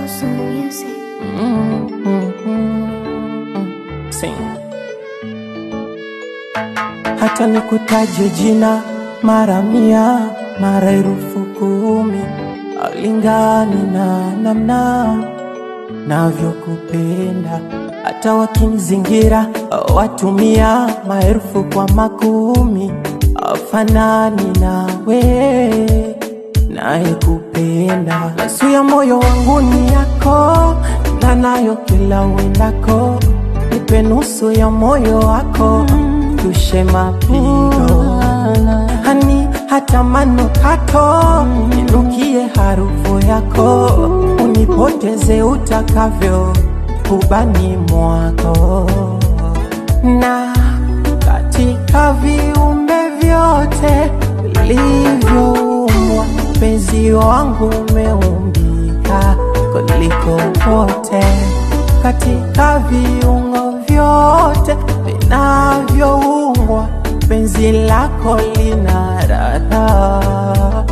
Awesome music. Sing. Hata nikutaje jina mara 100 mara 10,000 alingani na namna navyokupenda. Hata wakinizingira watumia maelfu kwa makumi, afanani nawe nayekupenda. Lasu ya moyo wangu ni yako, na nayo kila wendako. Nipe nusu ya moyo wako, tushe mapigo. Hani hata manukato, ninukie harufu yako. Unipoteze utakavyo ubani mwako. Na katika viumbe vyote vilivyoumbwa, penzi wangu umeumbika kuliko wote. Katika viungo vyote vinavyoumbwa, penzi lako lina radha.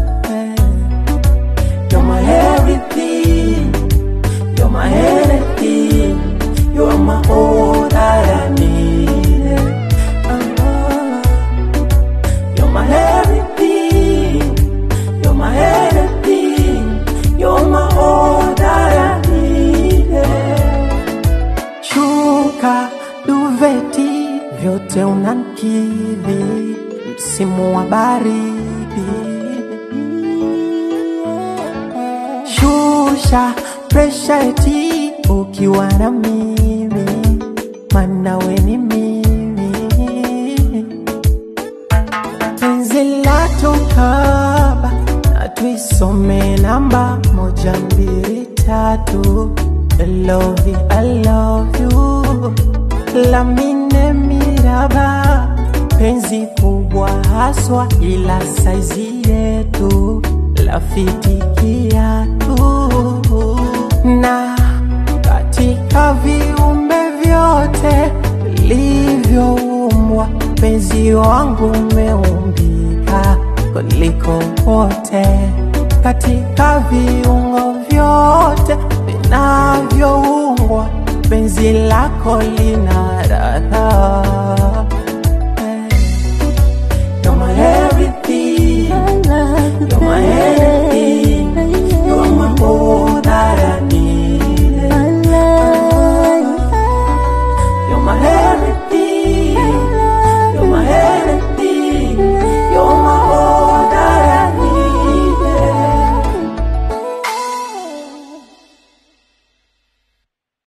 You're my everything, you're my anything, you're my all that I need. You're my everything, you're my anything, you're my all that I need. Shuka duveti vyote unanikidhi, msimu wa baridi. Shusha pressure eti ukiwa na mimi, maana we ni mimi. Penzi la tukaba na tuisome namba 1, 2, 3. I love you, I love you. Lamine miraba, penzi kubwa haswa ila saizi yetu lafitikia tu. Na katika viumbe vyote vilivyoumbwa, penzi wangu umeumbika kuliko wote. Katika viungo vyote vinavyoumbwa, penzi lako lina radha. You're my everything, you're my everything.